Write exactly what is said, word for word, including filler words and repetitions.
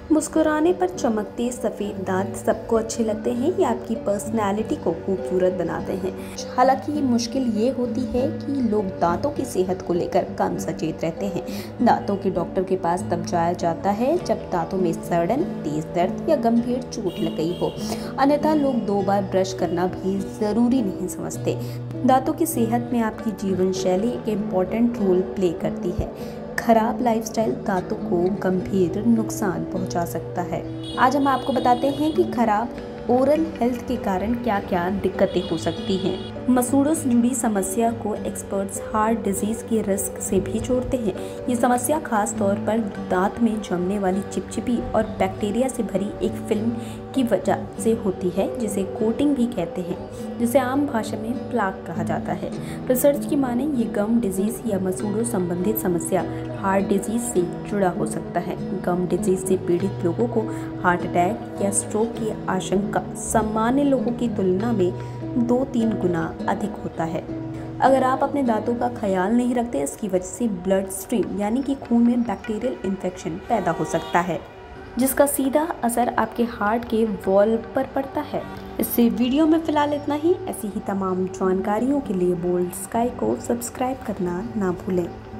मुस्कुराने पर चमकते सफ़ेद दांत सबको अच्छे लगते हैं, ये आपकी पर्सनैलिटी को खूबसूरत बनाते हैं। हालांकि मुश्किल ये होती है कि लोग दांतों की सेहत को लेकर कम सचेत रहते हैं। दांतों के डॉक्टर के पास तब जाया जाता है जब दांतों में सड़न, तेज दर्द या गंभीर चोट लग गई हो, अन्यथा लोग दो बार ब्रश करना भी ज़रूरी नहीं समझते। दांतों की सेहत में आपकी जीवन शैली एक इम्पॉर्टेंट रोल प्ले करती है। खराब लाइफस्टाइल दांतों को गंभीर नुकसान पहुंचा सकता है। आज हम आपको बताते हैं कि खराब ओरल हेल्थ के कारण क्या क्या दिक्कतें हो सकती हैं। मसूड़ों से जुड़ी समस्या को एक्सपर्ट्स हार्ट डिजीज के रिस्क से भी जोड़ते हैं। ये समस्या खास तौर पर दांत में जमने वाली चिपचिपी और बैक्टीरिया से भरी एक फिल्म की वजह से होती है, जिसे कोटिंग भी कहते हैं, जिसे आम भाषा में प्लाक कहा जाता है। रिसर्च की माने ये गम डिजीज या मसूड़ों संबंधित समस्या हार्ट डिजीज से जुड़ा हो सकता है। गम डिजीज से पीड़ित लोगों को हार्ट अटैक या स्ट्रोक की आशंका सामान्य लोगों की तुलना में दो तीन गुना अधिक होता है। अगर आप अपने दांतों का ख्याल नहीं रखते, इसकी वजह से ब्लड स्ट्रीम यानी कि खून में बैक्टीरियल इन्फेक्शन पैदा हो सकता है, जिसका सीधा असर आपके हार्ट के वॉल पर पड़ता है। इससे वीडियो में फिलहाल इतना ही। ऐसी ही तमाम जानकारियों के लिए बोल्ड स्काई को सब्सक्राइब करना ना भूलें।